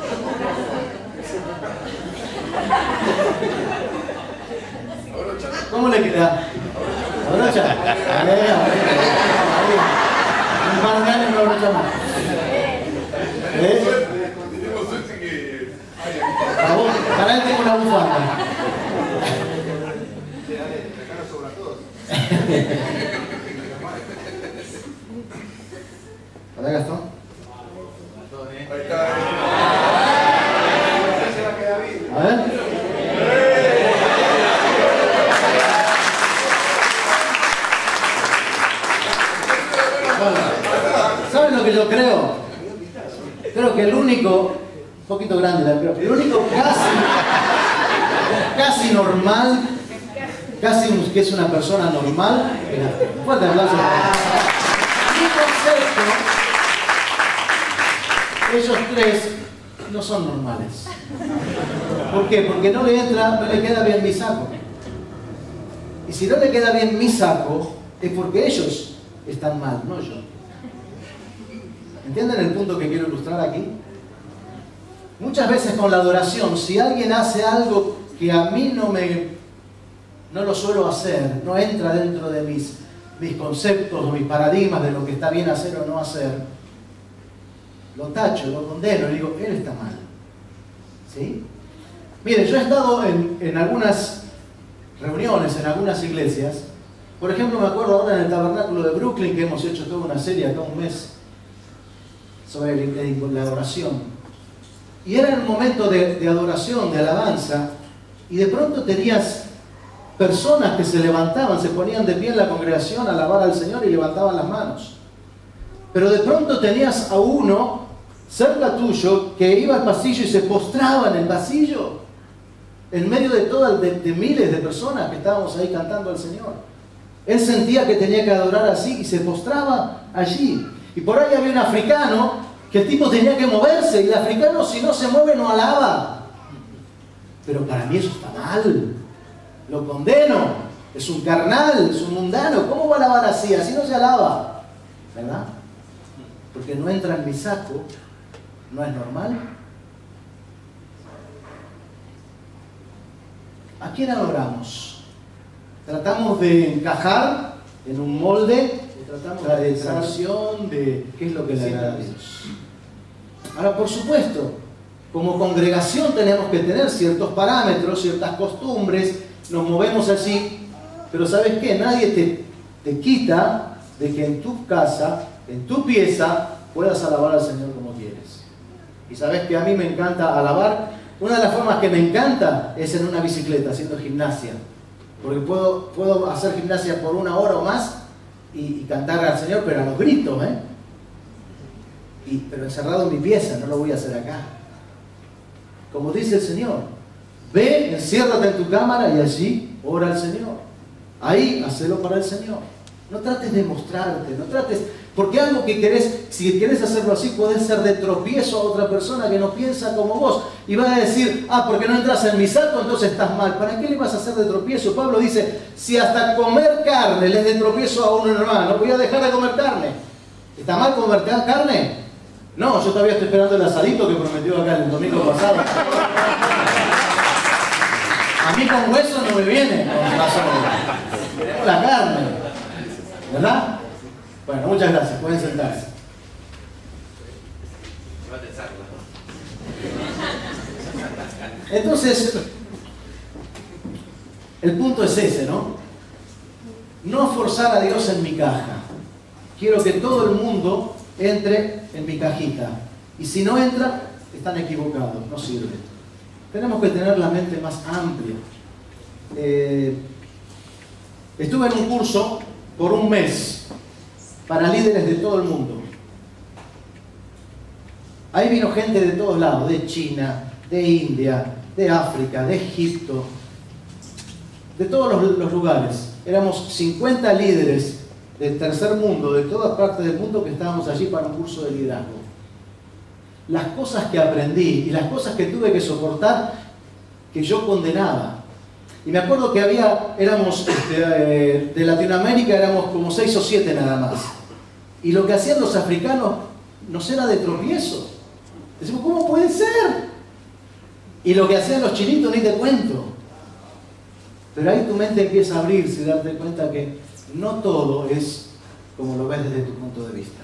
Brocha. ¿Cómo le queda? ¿La brocha? Ahí. Un par de años una brocha más. Tenemos suerte que... Para él tengo una bufanda. A ver, Gastón. Ahí está. A ver. Bueno, ¿saben lo que yo creo? Creo que el único, un poquito grande, pero el único casi normal, que es una persona normal, fuerte aplauso. Mi concepto, ellos tres no son normales. ¿Por qué? Porque no le queda bien mi saco. Y si no le queda bien mi saco, es porque ellos están mal, no yo. ¿Entienden el punto que quiero ilustrar aquí? Muchas veces con la adoración, si alguien hace algo que a mí no lo suelo hacer, no entra dentro de mis conceptos o mis paradigmas de lo que está bien hacer o no hacer, lo tacho, lo condeno y digo, él está mal. ¿Sí? Mire, yo he estado en algunas reuniones, en algunas iglesias. Por ejemplo, me acuerdo ahora en el tabernáculo de Brooklyn que hemos hecho toda una serie acá un mes sobre la adoración. Y era un momento de adoración, de alabanza, y de pronto tenías personas que se levantaban, se ponían de pie en la congregación a alabar al Señor y levantaban las manos. Pero de pronto tenías a uno cerca tuyo que iba al pasillo y se postraba en el pasillo, en medio de miles de personas que estábamos ahí cantando al Señor. Él sentía que tenía que adorar así y se postraba allí. Y por ahí había un africano que el tipo tenía que moverse y el africano si no se mueve no alaba. Pero para mí eso está mal. Lo condeno. Es un carnal, es un mundano. ¿Cómo va a alabar así? Así no se alaba. ¿Verdad? Porque no entra en mi saco. ¿No es normal? ¿A quién adoramos? ¿Tratamos de encajar en un molde? ¿Tratamos de tradición de qué es lo que le agrada a Dios? Ahora, por supuesto, como congregación tenemos que tener ciertos parámetros, ciertas costumbres, nos movemos así, pero ¿sabes qué? Nadie te quita de que en tu casa, en tu pieza, puedas alabar al Señor como quieres. Y sabes que a mí me encanta alabar. Una de las formas que me encanta es en una bicicleta, haciendo gimnasia. Porque puedo hacer gimnasia por 1 hora o más y cantar al Señor, pero a los gritos, ¿eh? Pero encerrado en mi pieza, no lo voy a hacer acá. Como dice el Señor, ve, enciérrate en tu cámara y allí ora al Señor. Ahí, hacelo para el Señor. No trates de mostrarte, no trates Porque algo que querés, si querés hacerlo así, podés ser de tropiezo a otra persona que no piensa como vos. Y vas a decir, porque no entras en mi saco, entonces estás mal. ¿Para qué le vas a hacer de tropiezo? Pablo dice, si hasta comer carne le es de tropiezo a un hermano, voy a dejar de comer carne. ¿Está mal comer carne? No, yo todavía estoy esperando el asadito que prometió acá el domingo pasado. A mí con hueso no me viene, con la carne. ¿Verdad? Bueno, muchas gracias. Pueden sentarse. Entonces, el punto es ese, ¿no? No forzar a Dios en mi caja. Quiero que todo el mundo entre en mi cajita. Y si no entra, están equivocados, no sirve. Tenemos que tener la mente más amplia. Estuve en un curso por un mes para líderes de todo el mundo. Ahí vino gente de todos lados, de China, de India, de África, de Egipto, de todos los lugares. Éramos 50 líderes del tercer mundo, de todas partes del mundo, que estábamos allí para un curso de liderazgo. Las cosas que aprendí y las cosas que tuve que soportar, que yo condenaba. Y me acuerdo que éramos de Latinoamérica, éramos como 6 o 7 nada más. Y lo que hacían los africanos nos era de tropiezo. Decimos, ¿cómo puede ser? Y lo que hacían los chinitos ni te cuento. Pero ahí tu mente empieza a abrirse y darte cuenta que no todo es como lo ves desde tu punto de vista.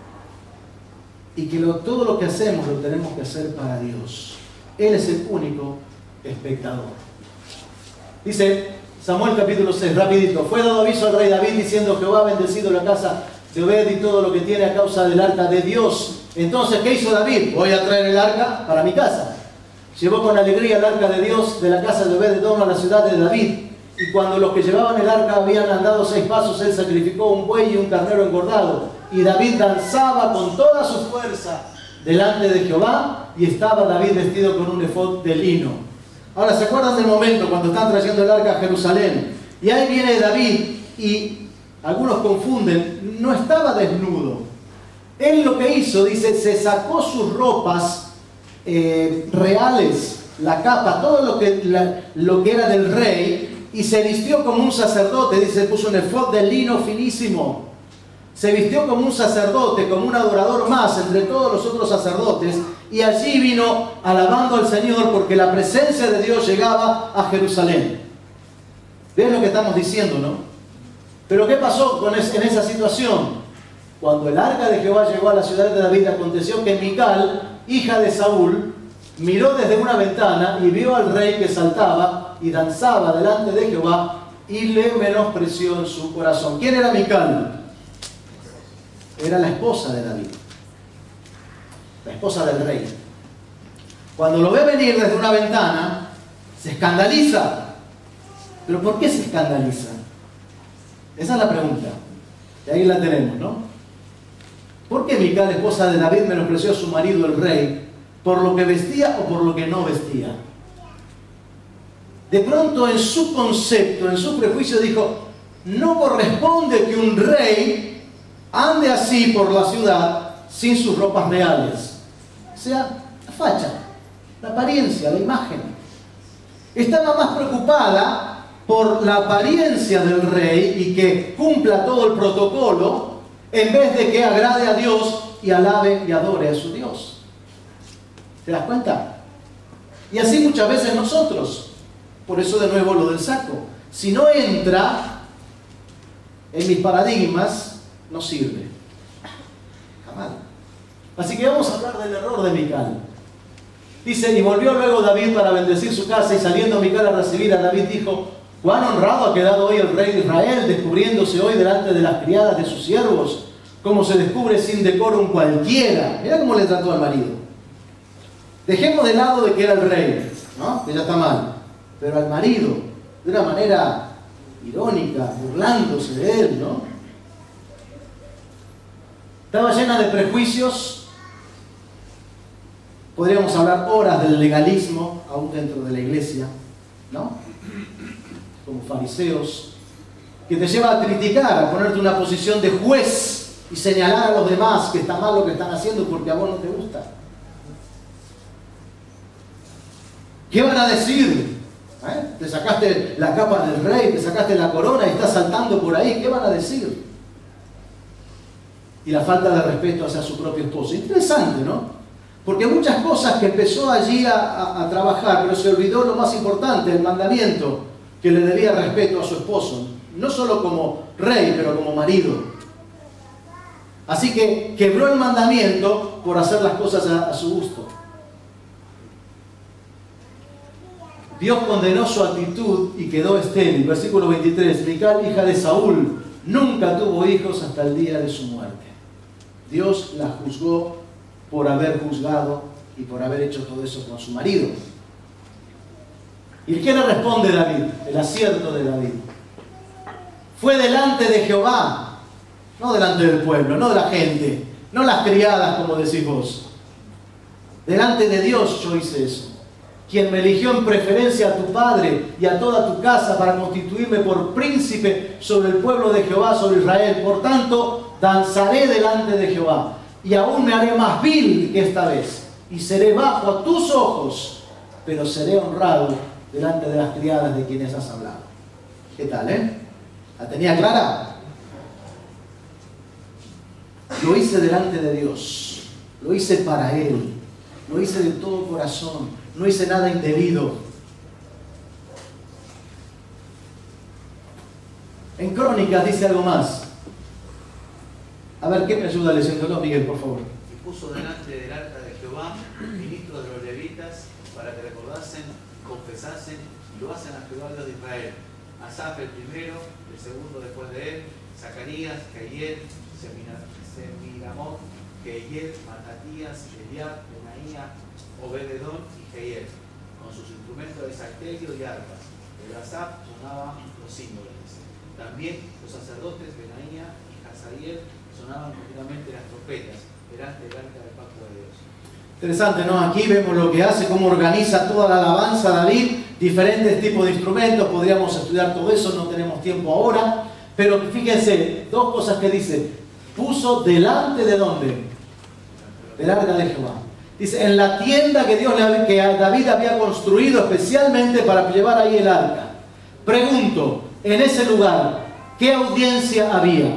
Y que todo lo que hacemos lo tenemos que hacer para Dios. Él es el único espectador. Dice Samuel capítulo 6, rapidito. Fue dado aviso al rey David diciendo: Jehová ha bendecido la casa de Obed y todo lo que tiene a causa del arca de Dios. Entonces, ¿qué hizo David? Voy a traer el arca para mi casa. Llevó con alegría el arca de Dios de la casa de Obed-edom a la ciudad de David. Y cuando los que llevaban el arca habían andado 6 pasos, él sacrificó un buey y un carnero engordado. Y David danzaba con toda su fuerza delante de Jehová, y estaba David vestido con un efod de lino. Ahora, ¿se acuerdan del momento cuando están trayendo el arca a Jerusalén? Y ahí viene David, y algunos confunden, no estaba desnudo. Él lo que hizo, dice, se sacó sus ropas reales, la capa, todo lo que era del rey, y se vistió como un sacerdote. Dice, puso un efod de lino finísimo. Se vistió como un sacerdote, como un adorador más entre todos los otros sacerdotes, y allí vino alabando al Señor porque la presencia de Dios llegaba a Jerusalén. ¿Ven lo que estamos diciendo, no? Pero ¿qué pasó en esa situación? Cuando el arca de Jehová llegó a la ciudad de David, aconteció que Mical, hija de Saúl, miró desde una ventana y vio al rey que saltaba y danzaba delante de Jehová, y le menospreció en su corazón. ¿Quién era Mical? Era la esposa de David, la esposa del rey. Cuando lo ve venir desde una ventana, se escandaliza. ¿Pero por qué se escandaliza? Esa es la pregunta. Y ahí la tenemos, ¿no? ¿Por qué Mical, esposa de David, menospreció a su marido el rey? ¿Por lo que vestía o por lo que no vestía? De pronto, en su concepto, en su prejuicio, dijo: no corresponde que un rey ande así por la ciudad sin sus ropas reales. O sea, la facha, la apariencia, la imagen. Estaba más preocupada por la apariencia del rey y que cumpla todo el protocolo, en vez de que agrade a Dios y alabe y adore a su Dios. ¿Te das cuenta? Y así muchas veces nosotros. Por eso de nuevo lo del saco. Si no entra en mis paradigmas, no sirve. Jamás. Así que vamos a hablar del error de Mical. Dice: y volvió luego David para bendecir su casa, y saliendo Mical a recibir a David, dijo: cuán honrado ha quedado hoy el rey de Israel, descubriéndose hoy delante de las criadas de sus siervos, como se descubre sin decorum cualquiera. Mira cómo le trató al marido. Dejemos de lado de que era el rey, ¿no? Que ya está mal. Pero al marido, de una manera irónica, burlándose de él, ¿no? Estaba llena de prejuicios. Podríamos hablar horas del legalismo, aún dentro de la iglesia, ¿no? Como fariseos, que te lleva a criticar, a ponerte una posición de juez y señalar a los demás que está mal lo que están haciendo porque a vos no te gusta. ¿Qué van a decir? Te sacaste la capa del rey, te sacaste la corona y estás saltando por ahí. ¿Qué van a decir? Y la falta de respeto hacia su propio esposo. Interesante, ¿no? Porque muchas cosas que empezó allí a trabajar, pero se olvidó lo más importante, el mandamiento que le debía respeto a su esposo. No solo como rey, pero como marido. Así que quebró el mandamiento por hacer las cosas a su gusto. Dios condenó su actitud y quedó estéril. Versículo 23. Mical, hija de Saúl, nunca tuvo hijos hasta el día de su muerte. Dios la juzgó por haber juzgado y por haber hecho todo eso con su marido. ¿Y qué le responde David? El acierto de David. Fue delante de Jehová, no delante del pueblo, no de la gente, no las criadas como decís vos. Delante de Dios yo hice eso. Quien me eligió en preferencia a tu padre y a toda tu casa para constituirme por príncipe sobre el pueblo de Jehová, sobre Israel. Por tanto, danzaré delante de Jehová y aún me haré más vil que esta vez y seré bajo a tus ojos, pero seré honrado delante de las criadas de quienes has hablado. ¿Qué tal, ¿La tenía clara? Lo hice delante de Dios, lo hice para Él, lo hice de todo corazón. No hice nada indebido. En Crónicas dice algo más. A ver, ¿qué me ayuda leyéndolo, Miguel, por favor? Y puso delante del arca de Jehová ministros de los levitas para que recordasen, confesasen y lo hacen a Jehová Dios de Israel. Asaf el primero, el segundo después de él, Zacarías, Jehiel, Semiramot, Jehiel, Matatías, Eliab, Benaía, Obededón y Jehiel, con sus instrumentos de salterio y arpas. El Asaf sonaba los símbolos. También los sacerdotes Benaía y Hazael sonaban continuamente las trompetas delante del arca del pacto de Dios. Interesante, ¿no? Aquí vemos lo que hace, cómo organiza toda la alabanza David, diferentes tipos de instrumentos, podríamos estudiar todo eso, no tenemos tiempo ahora, pero fíjense, dos cosas que dice, puso delante de ¿dónde? Del arca de Jehová. Dice, en la tienda que David había construido especialmente para llevar ahí el arca. Pregunto, en ese lugar, ¿qué audiencia había?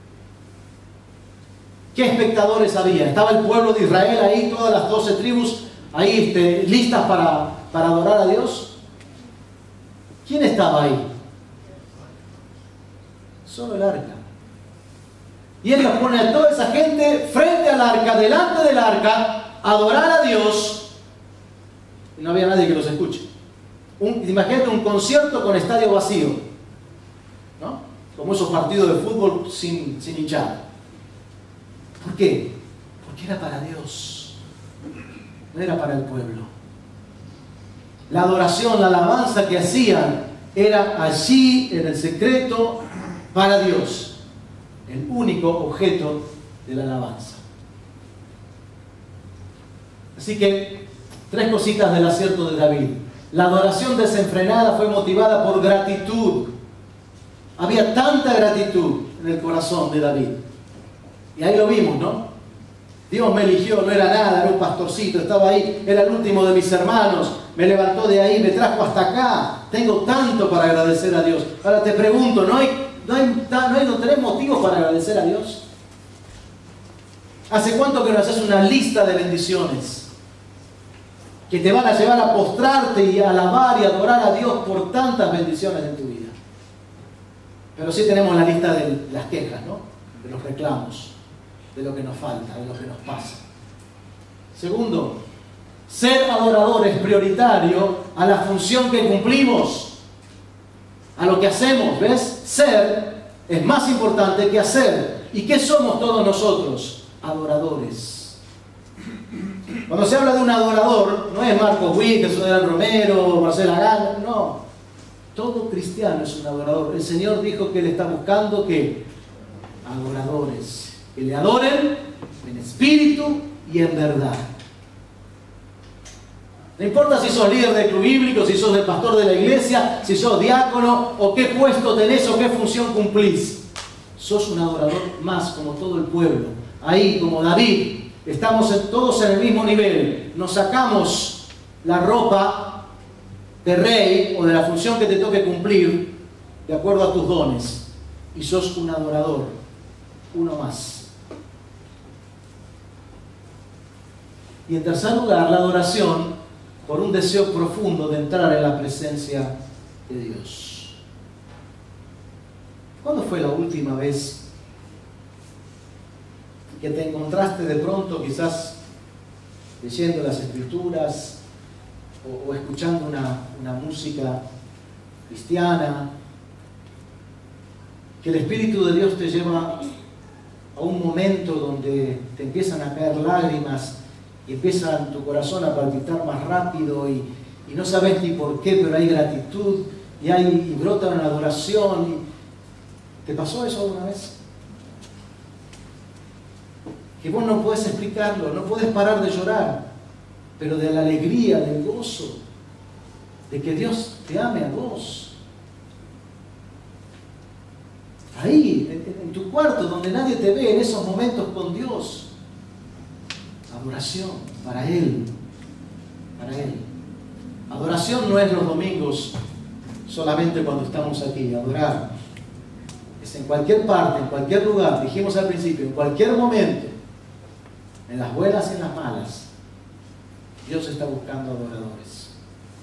¿Qué espectadores había? ¿Estaba el pueblo de Israel ahí, todas las 12 tribus ahí listas para adorar a Dios? ¿Quién estaba ahí? Solo el arca. Y él los pone a toda esa gente frente al arca, delante del arca, adorar a Dios, y no había nadie que los escuche. Imagínate un concierto con estadio vacío, ¿no? Como esos partidos de fútbol sin hinchar. ¿Por qué? Porque era para Dios, no era para el pueblo. La adoración, la alabanza que hacían era allí, en el secreto, para Dios, el único objeto de la alabanza. Así que, tres cositas del acierto de David. La adoración desenfrenada fue motivada por gratitud. Había tanta gratitud en el corazón de David. Y ahí lo vimos, ¿no? Dios me eligió, no era nada, era un pastorcito, estaba ahí, era el último de mis hermanos, me levantó de ahí, me trajo hasta acá. Tengo tanto para agradecer a Dios. Ahora te pregunto, ¿no tenés motivos para agradecer a Dios? ¿Hace cuánto que no haces una lista de bendiciones que te van a llevar a postrarte y a alabar y adorar a Dios por tantas bendiciones en tu vida? Pero sí tenemos la lista de las quejas, ¿no? De los reclamos, de lo que nos falta, de lo que nos pasa. Segundo, ser adorador es prioritario a la función que cumplimos, a lo que hacemos, ¿ves? Ser es más importante que hacer. ¿Y qué somos todos nosotros? Adoradores. Cuando se habla de un adorador, no es Marcos Witt, Jesús de Romero, Marcela Gana, no. Todo cristiano es un adorador. El Señor dijo que Él está buscando que adoradores, que le adoren en espíritu y en verdad. No importa si sos líder del club bíblico, si sos el pastor de la iglesia, si sos diácono o qué puesto tenés o qué función cumplís. sos un adorador más como todo el pueblo. Ahí, como David, estamos todos en el mismo nivel. Nos sacamos la ropa de rey o de la función que te toque cumplir de acuerdo a tus dones. Y sos un adorador, uno más. Y en tercer lugar, la adoración por un deseo profundo de entrar en la presencia de Dios. ¿Cuándo fue la última vez que te encontraste de pronto quizás leyendo las Escrituras o escuchando una música cristiana, que el Espíritu de Dios te lleva a un momento donde te empiezan a caer lágrimas y empieza en tu corazón a palpitar más rápido y no sabes ni por qué, pero hay gratitud y brota una adoración? ¿Te pasó eso alguna vez? Que vos no puedes explicarlo, no puedes parar de llorar, pero de la alegría, del gozo, de que Dios te ame a vos. Ahí, en tu cuarto, donde nadie te ve, en esos momentos con Dios. Adoración para Él, para Él. Adoración no es los domingos solamente cuando estamos aquí. Adorar es en cualquier parte, en cualquier lugar. Dijimos al principio, en cualquier momento, en las buenas y en las malas, Dios está buscando adoradores.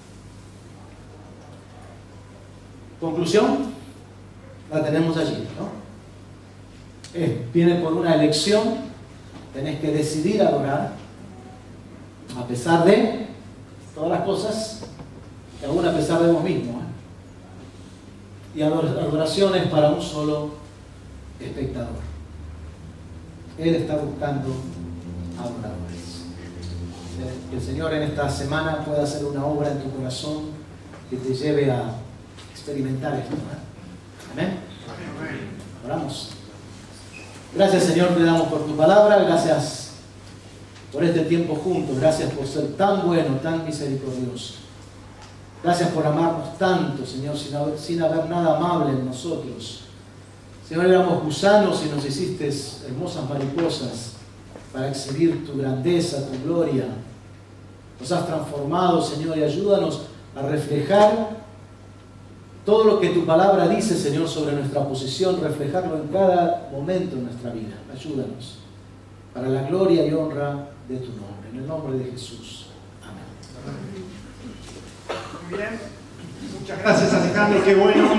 Conclusión, la tenemos allí, ¿no? Viene por una elección, tenés que decidir adorar, a pesar de todas las cosas, y aún a pesar de vos mismo. Y adoración es para un solo espectador. Él está buscando adoradores. Que el Señor en esta semana pueda hacer una obra en tu corazón que te lleve a experimentar esto. Amén. Oramos. Gracias, Señor, te damos por tu palabra. Gracias por este tiempo juntos. Gracias por ser tan bueno, tan misericordioso. Gracias por amarnos tanto, Señor, sin haber nada amable en nosotros. Señor, éramos gusanos y nos hiciste hermosas mariposas para exhibir tu grandeza, tu gloria. Nos has transformado, Señor, y ayúdanos a reflejar todo lo que tu palabra dice, Señor, sobre nuestra posición, reflejarlo en cada momento de nuestra vida. Ayúdanos para la gloria y honra de tu nombre. En el nombre de Jesús. Amén. Muy bien. Muchas gracias, Alejandro. Qué bueno.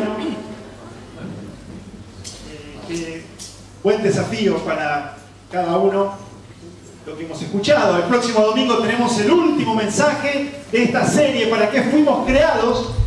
Qué buen desafío para cada uno lo que hemos escuchado. El próximo domingo tenemos el último mensaje de esta serie, ¿Para qué fuimos creados?,